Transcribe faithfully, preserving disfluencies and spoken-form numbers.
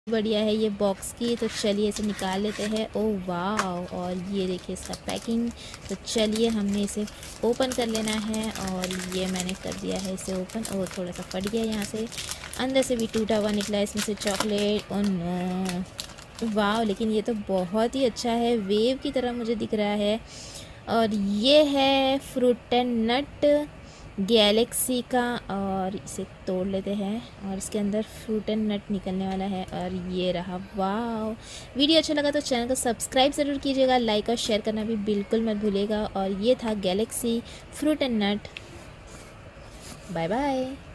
बढ़िया है ये बॉक्स की। तो चलिए इसे निकाल लेते हैं। ओह वाह, और ये देखिए इसका पैकिंग। तो चलिए हमने इसे ओपन कर लेना है और ये मैंने कर दिया है इसे ओपन। और थोड़ा सा फट गया यहाँ से, अंदर से भी टूटा हुआ निकला इसमें से चॉकलेट। ओह नो, वाह, लेकिन ये तो बहुत ही अच्छा है, वेव की तरह मुझे दिख रहा है। और ये है फ्रूट एंड नट गैलेक्सी का, और इसे तोड़ लेते हैं और इसके अंदर फ्रूट एंड नट निकलने वाला है। और ये रहा, वाह। वीडियो अच्छा लगा तो चैनल को सब्सक्राइब ज़रूर कीजिएगा, लाइक और शेयर करना भी बिल्कुल मत भूलिएगा। और ये था galaxy fruit and nut. Bye bye.